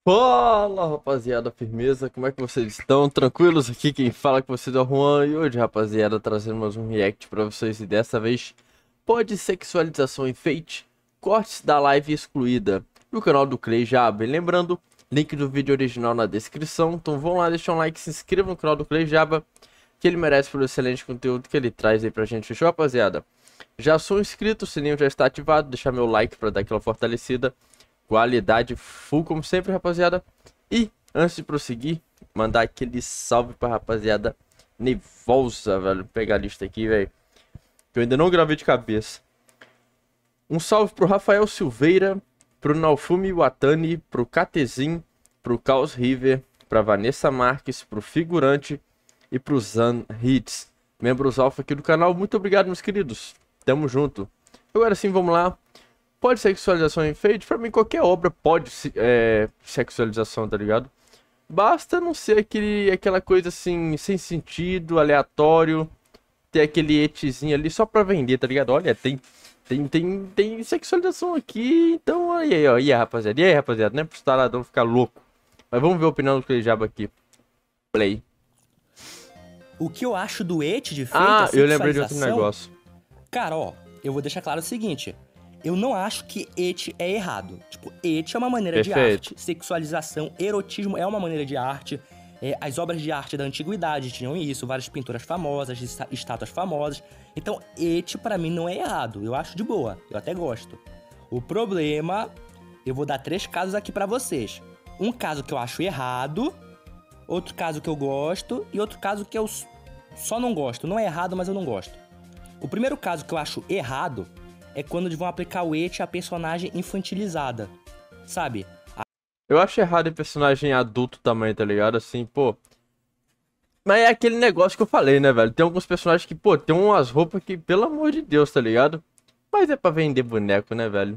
Fala rapaziada, firmeza, como é que vocês estão? Tranquilos? Aqui quem fala com vocês é o Juan e hoje rapaziada trazendo mais um react pra vocês e dessa vez pode sexualização enfeite, cortes da live excluída no canal do Clay Jaba. E lembrando, link do vídeo original na descrição, então vão lá, deixar um like, se inscrevam no canal do Clay Jaba, que ele merece pelo excelente conteúdo que ele traz aí pra gente, fechou rapaziada? Já sou inscrito, o sininho já está ativado, deixar meu like pra dar aquela fortalecida. Qualidade full como sempre, rapaziada. E antes de prosseguir, mandar aquele salve pra rapaziada nervosa, velho. Vou pegar a lista aqui, velho, que eu ainda não gravei de cabeça. Um salve pro Rafael Silveira, pro Naofumi Watani, pro Katezin, pro Caos River, pra Vanessa Marques, pro Figurante e pro Zan Hits, membros alfa aqui do canal. Muito obrigado, meus queridos. Tamo junto. Agora sim, vamos lá. Pode sexualização enfeite? Pra mim, qualquer obra pode sexualização, tá ligado? Basta não ser aquela coisa assim, sem sentido, aleatório, ter aquele etizinho ali só pra vender, tá ligado? Olha, tem sexualização aqui, então aí, ó, e aí, rapaziada, né? Pro instalador ficar louco. Mas vamos ver a opinião do Clejaba aqui. Play. O que eu acho do et de feito, Ah, eu lembrei de outro negócio. Cara, ó, eu vou deixar claro o seguinte. Eu não acho que et é errado. Tipo, et é uma maneira de arte. Sexualização, erotismo é uma maneira de arte. As obras de arte da antiguidade tinham isso. Várias pinturas famosas, estátuas famosas. Então, et pra mim não é errado. Eu acho de boa. Eu até gosto. O problema, eu vou dar 3 casos aqui pra vocês. Um caso que eu acho errado. Outro caso que eu gosto. E outro caso que eu só não gosto. Não é errado, mas eu não gosto. O primeiro caso que eu acho errado é quando eles vão aplicar o et a personagem infantilizada, sabe? Eu acho errado em personagem adulto também, tá ligado? Assim, pô. Mas é aquele negócio que eu falei, né, velho? Tem alguns personagens que, pô, tem umas roupas que, pelo amor de Deus, tá ligado? Mas é pra vender boneco, né, velho?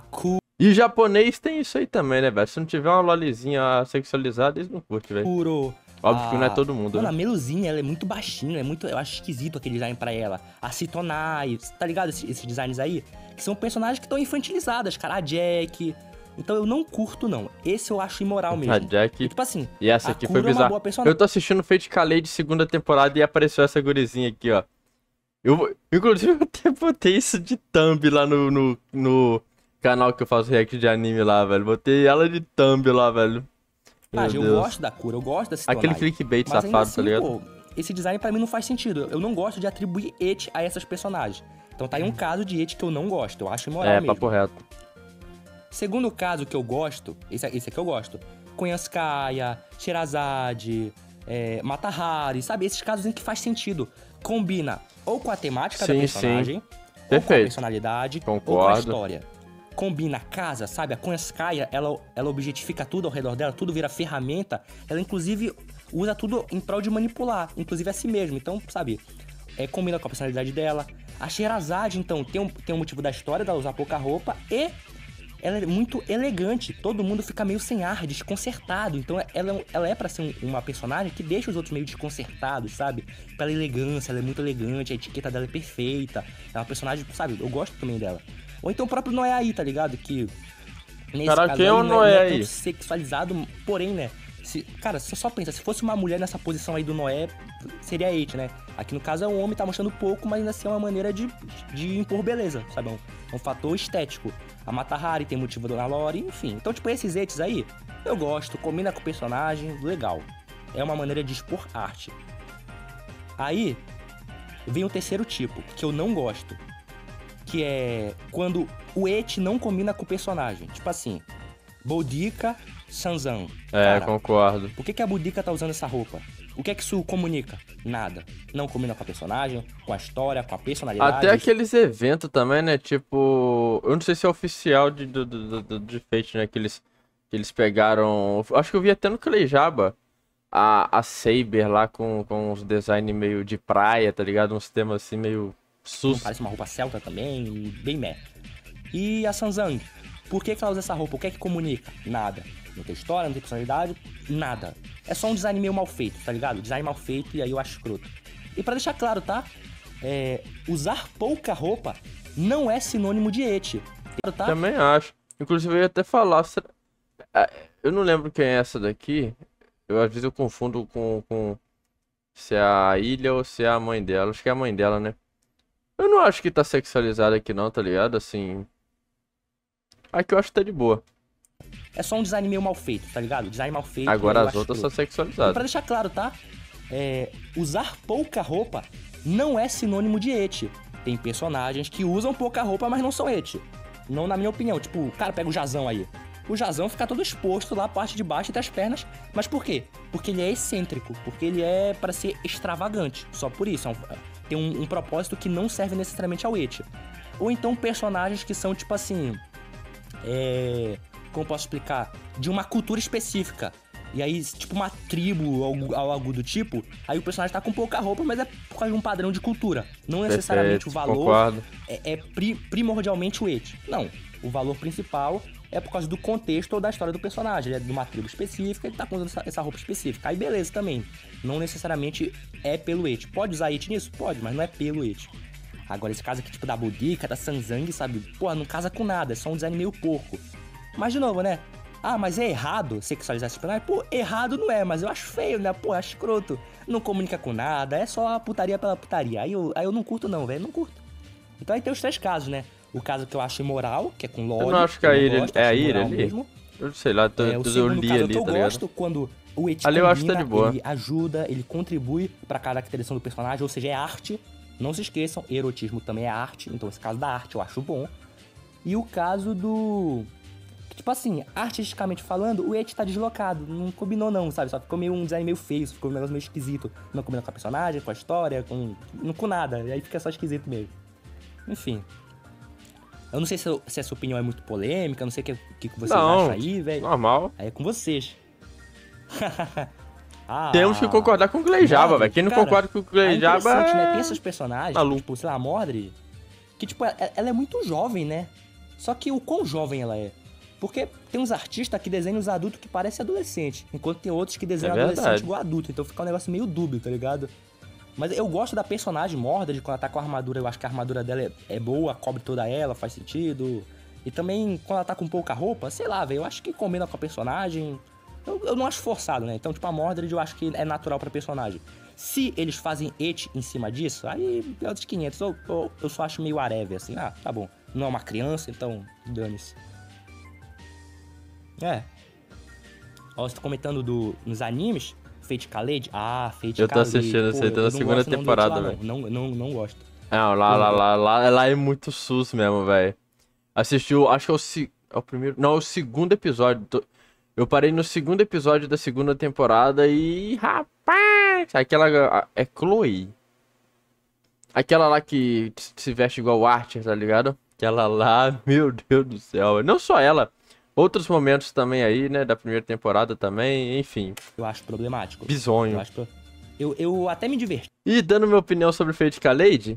E japonês tem isso aí também, né, velho? Se não tiver uma lolizinha sexualizada, eles não curtem, velho. Óbvio que não é todo mundo, Mano, né? a Meluzinha, ela é muito baixinha, eu acho esquisito aquele design pra ela. A Citonai, tá ligado esses designs aí? Que são personagens que estão infantilizadas, cara. A Jack. Então eu não curto, não. Esse eu acho imoral mesmo. A Jack. E, tipo assim, E essa aqui foi Kuro é uma bizarra. boa personagem. Eu tô assistindo Fate Kalei de segunda temporada e apareceu essa gurizinha aqui, ó. Inclusive, eu até botei isso de thumb lá no canal que eu faço react de anime lá, velho. Botei ela de thumb lá, velho. Eu gosto da Kuro, eu gosto da Citonai. Aquele clickbait mas safado, assim, tá ligado? Pô, esse design pra mim não faz sentido. Eu não gosto de atribuir et a essas personagens. Então tá aí um caso de et que eu não gosto. Eu acho imoral mesmo. Papo reto. Segundo caso que eu gosto, esse aqui eu gosto. Konyanskaya, Sherazade, Mata Hari, sabe? Esses casos em que faz sentido. Combina ou com a temática da personagem, ou com a personalidade, ou com a história. Combina a casa, sabe? A Konyanskaya, ela objetifica tudo ao redor dela, tudo vira ferramenta. Ela, inclusive, usa tudo em prol de manipular, inclusive a si mesma. Então, sabe? Combina com a personalidade dela. A Sherazade, então, tem um motivo da história dela usar pouca roupa e ela é muito elegante. Todo mundo fica meio sem ar, desconcertado. Então, ela é pra ser uma personagem que deixa os outros meio desconcertados, sabe? Pela elegância, ela é muito elegante, a etiqueta dela é perfeita. É uma personagem, sabe? Eu gosto também dela. Ou então o próprio Noé aí, tá ligado? Que nesse Cara, caso quem é o aí Noé não é aí? tão sexualizado, porém, né? Cara, você só pensa, se fosse uma mulher nessa posição aí do Noé, seria et, né? Aqui no caso é um homem, tá mostrando pouco, mas ainda assim é uma maneira de impor beleza, sabe? É um fator estético. A Mata Hari tem motivo na lore, enfim. Então, tipo, esses etes aí, eu gosto, combina com o personagem, legal. É uma maneira de expor arte. Aí, vem o terceiro tipo, que eu não gosto. Que é quando o et não combina com o personagem. Tipo assim, Boudica, Sanzan. Cara, concordo. Por que a Boudica tá usando essa roupa? O que é que isso comunica? Nada. Não combina com a personagem, com a história, com a personalidade. Até aqueles eventos também, né? Tipo, eu não sei se é oficial de Fate, né? Que eles pegaram. Acho que eu vi até no Clejaba a Saber lá com uns design meio de praia, tá ligado? Uns temas assim meio sus. Parece uma roupa celta também, e bem meh. E a Sanzang? Por que ela usa essa roupa? O que é que comunica? Nada. Não tem história, não tem personalidade, nada. É só um design meio mal feito, tá ligado? Design mal feito e aí eu acho escroto. E pra deixar claro, tá? Usar pouca roupa não é sinônimo de et. Tá? Também acho. Inclusive eu ia até falar. Eu não lembro quem é essa daqui. Às vezes eu confundo com se é a Ilha ou se é a mãe dela. Acho que é a mãe dela, né? Eu não acho que tá sexualizada aqui não, tá ligado? Assim. Aqui eu acho que tá de boa. É só um design meio mal feito, tá ligado? Design mal feito. Agora eu as acho outras são escroto. E sexualizadas. pra deixar claro, tá? Usar pouca roupa não é sinônimo de eti. Tem personagens que usam pouca roupa, mas não são eti. Não na minha opinião. Tipo, o cara pega o Jazão aí. O Jazão fica todo exposto lá, a parte de baixo entre as pernas. Mas por quê? Porque ele é excêntrico. Porque ele é pra ser extravagante. Só por isso. Tem um propósito que não serve necessariamente ao eti. Ou então personagens que são, tipo assim... Como posso explicar? De uma cultura específica. E aí, tipo uma tribo ou algo do tipo, aí o personagem tá com pouca roupa, mas é por causa de um padrão de cultura. Não necessariamente Perfeito, o valor concordo. é primordialmente o eti. Não. O valor principal é por causa do contexto ou da história do personagem. Ele é de uma tribo específica, ele tá usando essa roupa específica. Aí beleza também. Não necessariamente é pelo eti. Pode usar eti nisso? Pode, mas não é pelo eti. Agora, esse caso aqui, tipo, da Boudica, da Sanzang, sabe? Porra, não casa com nada, é só um design meio porco. Mas, de novo, né? Ah, mas é errado sexualizar esse personagem? Pô, errado não é, mas eu acho feio, né? Pô, acho escroto. Não comunica com nada, é só a putaria pela putaria. Aí eu não curto não, velho, não curto. Então aí tem os três casos, né? O caso que eu acho imoral, que é com Loli. Eu não acho que a Ilha é a Ilha ali. Mesmo. Eu sei lá, O eu segundo li caso é o ali, que eu tá ligado? gosto, quando o eti Ali eu acho que tá combina, de boa. ele ajuda, ele contribui pra caracterização do personagem, ou seja, é arte. Não se esqueçam, erotismo também é arte, então esse caso da arte eu acho bom. E o caso do... Tipo assim, artisticamente falando, o eti tá deslocado, não combinou não, sabe? Só ficou meio um design meio feio, ficou um negócio meio esquisito. Não combina com a personagem, com a história, com nada, e aí fica só esquisito mesmo. Enfim. Eu não sei se essa opinião é muito polêmica, não sei o que vocês acham aí, velho. Normal. Aí é com vocês. Temos que concordar com o Glejaba, velho. Quem não concorda com o Glejaba interessante, né? Tem esses personagens, maluco. tipo, sei lá, a Mordred, que, tipo, ela é muito jovem, né? Só que o quão jovem ela é? Porque tem uns artistas que desenham os adultos que parecem adolescente, enquanto tem outros que desenham adolescente igual adulto, então fica um negócio meio dúbio, tá ligado? Mas eu gosto da personagem Mordred, quando ela tá com a armadura, eu acho que a armadura dela é boa, cobre toda ela, faz sentido. E também, quando ela tá com pouca roupa, sei lá, velho, eu acho que combina com a personagem. Eu não acho forçado, né? Então, tipo, a Mordred eu acho que é natural pra personagem. Se eles fazem eti em cima disso, aí é outros 500. Eu só acho meio areve, assim. Ah, tá bom. Não é uma criança, então dane-se. Ó, você tá comentando nos animes, Fate Kaleid? Ah, Fate Kaleid. Eu tô assistindo, pô, você tá na segunda temporada, velho. Não gosto. Não, lá é muito sus mesmo, velho. Assistiu, acho que é o primeiro... Não, é o segundo episódio. Eu parei no segundo episódio da segunda temporada e... Rapaz! Aquela... É Chloe. Aquela lá que se veste igual o Archer, tá ligado? Aquela lá, meu Deus do céu. Não só ela. Outros momentos também aí, né? Da primeira temporada também, enfim. Eu acho problemático. Bizonho. Eu até me diverti. E dando minha opinião sobre Fate Kaleid,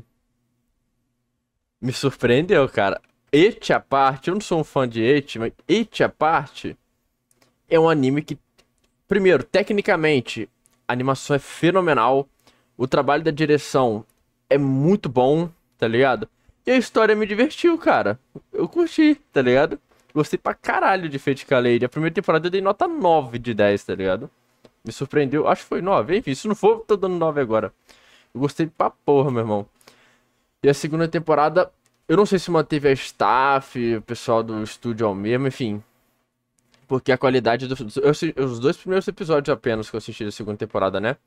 me surpreendeu, cara. Eti à parte, eu não sou um fã de Eti, mas Eti à parte é um anime que, primeiro, tecnicamente, a animação é fenomenal, o trabalho da direção é muito bom, tá ligado? E a história me divertiu, cara. Eu curti, tá ligado? Gostei pra caralho de Fate Kaleid. A primeira temporada eu dei nota 9 de 10, tá ligado? Me surpreendeu, acho que foi 9, enfim, se não for, tô dando 9 agora. Eu gostei pra porra, meu irmão. E a segunda temporada, eu não sei se manteve a staff, o pessoal do estúdio ao mesmo, enfim. Porque a qualidade os dois primeiros episódios apenas que eu assisti da segunda temporada, né?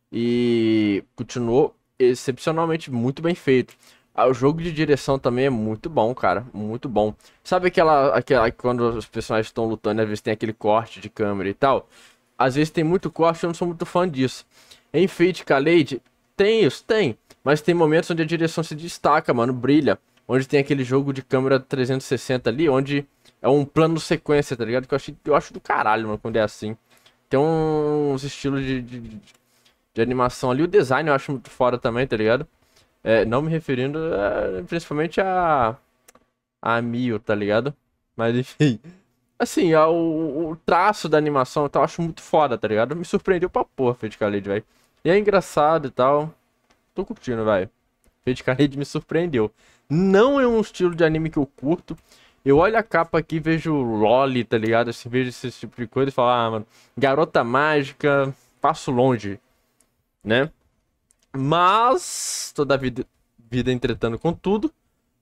E continuou excepcionalmente muito bem feito. O jogo de direção também é muito bom, cara. Muito bom. Sabe aquela quando os personagens estão lutando, às vezes tem aquele corte de câmera e tal? Às vezes tem muito corte, eu não sou muito fã disso. Em Fate Kaleid, tem isso, tem. Mas tem momentos onde a direção se destaca, mano, brilha. Onde tem aquele jogo de câmera 360 ali, onde é um plano sequência, tá ligado? Que eu acho do caralho, mano, quando é assim. Tem uns estilos de animação ali. O design eu acho muito fora também, tá ligado? Não me referindo principalmente a Mio, tá ligado? Mas enfim. Assim, o traço da animação eu acho muito foda, tá ligado? Me surpreendeu pra porra, Fate Kaleid, velho. E é engraçado e tal. Tô curtindo, velho. Fate Kaleid me surpreendeu. Não é um estilo de anime que eu curto. Eu olho a capa aqui e vejo Loli, tá ligado? Assim, vejo esse tipo de coisa e falo, ah, mano, garota mágica, passo longe, né? Mas, toda a vida entretando com tudo.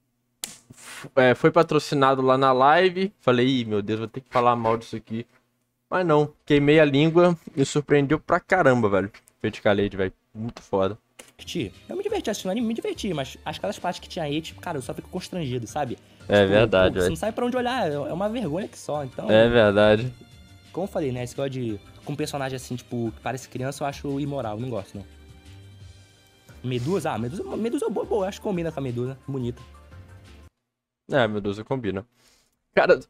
Foi patrocinado lá na live. Falei, ih, meu Deus, vou ter que falar mal disso aqui. Mas não, queimei a língua e surpreendeu pra caramba, velho. Verticalade, velho, muito foda. Eu me diverti assistindo anime, me diverti, mas aquelas partes que tinha aí, tipo, cara, eu só fico constrangido, sabe? É tipo, verdade, velho. Você não sabe pra onde olhar, é uma vergonha que só, então... É verdade. Como eu falei, né, esse negócio de... Com um personagem assim, tipo, que parece criança, eu acho imoral, não gosto, não. Medusa? Ah, Medusa é boa, acho que combina com a Medusa, bonita. É, Medusa combina. Cara,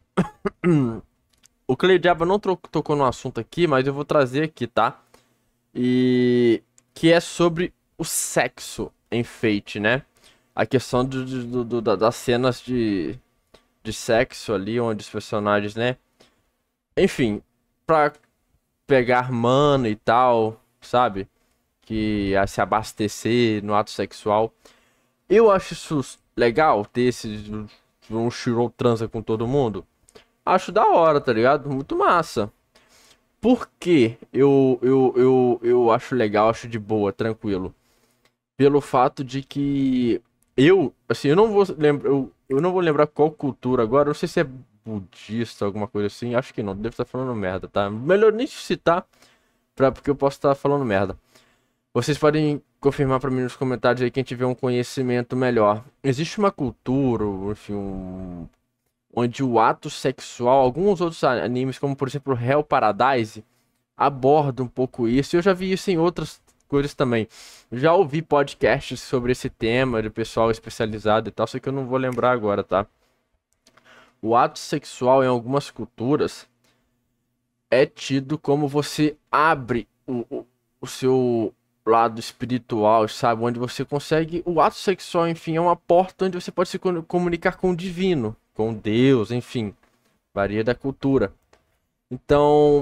o Cleidiaba não tocou no assunto aqui, mas eu vou trazer aqui, tá? E... que é sobre o sexo em Fate, né? A questão das cenas de sexo ali, onde os personagens, né? Enfim, pra pegar mana e tal, sabe? Que a se abastecer no ato sexual. Eu acho isso legal, ter esse... um Shirou transa com todo mundo. Acho da hora, tá ligado? Muito massa. Por que eu acho legal, acho de boa, tranquilo? Pelo fato de que assim, eu não vou lembrar qual cultura agora, não sei se é budista, alguma coisa assim, acho que não, devo estar falando merda, tá? Melhor nem citar, porque eu posso estar falando merda. Vocês podem confirmar pra mim nos comentários aí quem tiver um conhecimento melhor. Existe uma cultura, enfim, onde o ato sexual, alguns outros animes, como por exemplo Hell Paradise, abordam um pouco isso. Eu já vi isso em outras coisas também. Já ouvi podcasts sobre esse tema, de pessoal especializado e tal, só que eu não vou lembrar agora, tá? O ato sexual em algumas culturas é tido como você abre o seu lado espiritual, sabe? Onde você consegue... O ato sexual, enfim, é uma porta onde você pode se comunicar com o divino, com Deus, enfim. Varia da cultura. Então...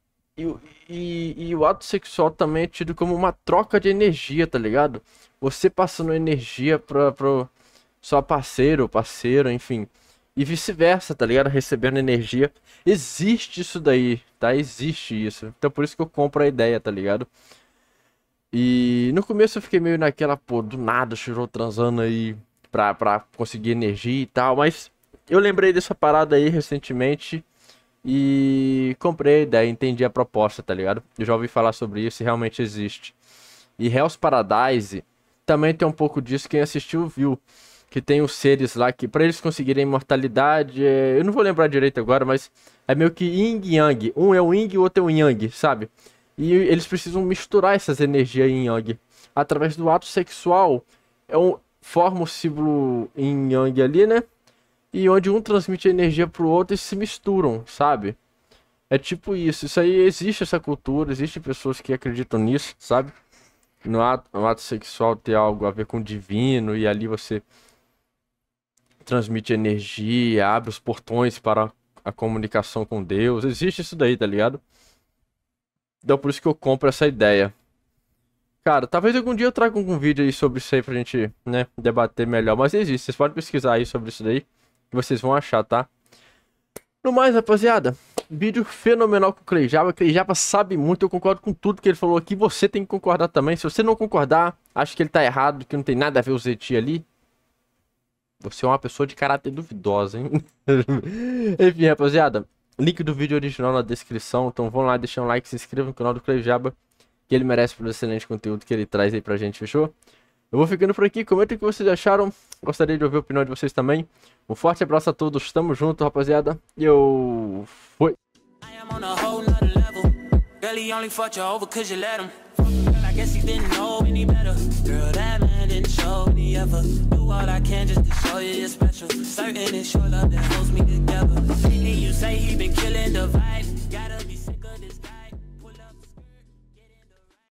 E o ato sexual também é tido como uma troca de energia, tá ligado? Você passando energia pro sua parceiro, enfim. E vice-versa, tá ligado? Recebendo energia. Existe isso daí, tá? Existe isso. Então por isso que eu compro a ideia, tá ligado? E no começo eu fiquei meio naquela, pô, do nada, Shirou transando aí pra conseguir energia e tal. Mas eu lembrei dessa parada aí recentemente. E comprei a ideia, entendi a proposta, tá ligado? Eu já ouvi falar sobre isso e realmente existe. E Hell's Paradise também tem um pouco disso, quem assistiu viu. Que tem os seres lá que, pra eles conseguirem imortalidade, eu não vou lembrar direito agora, mas é meio que Yin e Yang. Um é o Yin e o outro é o Yang, sabe? E eles precisam misturar essas energias Yin e Yang. Através do ato sexual, forma o símbolo Yin e Yang ali, né? E onde um transmite energia pro outro e se misturam, sabe? É tipo isso. Isso aí, existe essa cultura, existem pessoas que acreditam nisso, sabe? No ato sexual ter algo a ver com o divino e ali você transmite energia, abre os portões para a comunicação com Deus. Existe isso daí, tá ligado? Então por isso que eu compro essa ideia. Cara, talvez algum dia eu traga algum vídeo aí sobre isso aí pra gente, né, debater melhor. Mas existe, vocês podem pesquisar aí sobre isso daí. Que vocês vão achar, tá? No mais, rapaziada, vídeo fenomenal com o Cleidiaba. O Cleidiaba sabe muito, eu concordo com tudo que ele falou aqui. Você tem que concordar também. Se você não concordar, acha que ele tá errado, que não tem nada a ver o Zeti ali, você é uma pessoa de caráter duvidosa, hein? Enfim, rapaziada, link do vídeo original na descrição. Então vão lá, deixem um like, se inscrevam no canal do Cleidiaba, que ele merece pelo excelente conteúdo que ele traz aí pra gente, fechou? Eu vou ficando por aqui, comentem o que vocês acharam. Gostaria de ouvir a opinião de vocês também. Um forte abraço a todos, tamo junto, rapaziada. E eu fui.